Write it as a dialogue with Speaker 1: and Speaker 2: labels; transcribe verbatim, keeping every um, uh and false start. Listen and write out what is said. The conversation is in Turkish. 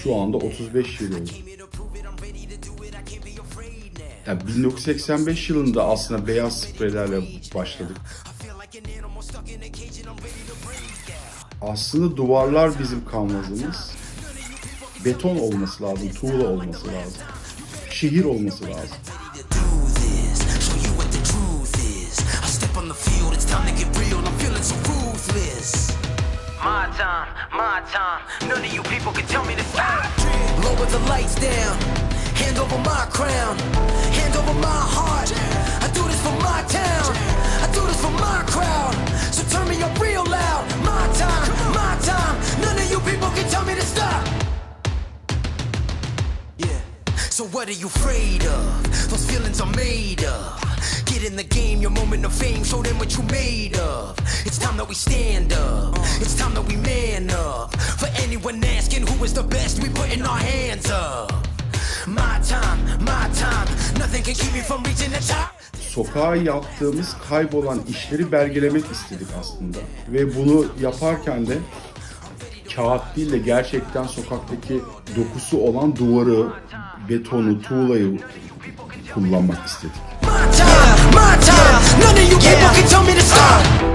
Speaker 1: şu anda otuz beş yıl oldu. Yani bin dokuz yüz seksen beş yılında aslında beyaz spreylerle başladık. Aslında duvarlar bizim kanvazımız. Beton olması lazım, tuğla olması lazım. Şehir olması lazım.
Speaker 2: My time, my time, none of you people can tell me to stop. Lower the lights down, hand over my crown, hand over my heart. I do this for my town, I do this for my crowd. So turn me up real loud. My time, my time, none of you people can tell me to stop. Yeah. So what are you afraid of? Those feelings are made of. Get in the game, your moment of fame, show them what you made of. It's time that we stand up, it's time that we man up. For anyone asking who is the best, we putting our hands up. My time, my time, nothing can keep me from reaching the top.
Speaker 1: Sokağa yaptığımız kaybolan işleri belgelemek istedik aslında. Ve bunu yaparken de kağıt değil de gerçekten sokaktaki dokusu olan duvarı, betonu, tuğlayı kullanmak istedik.
Speaker 2: My time, my time, none of you people can tell me to stop.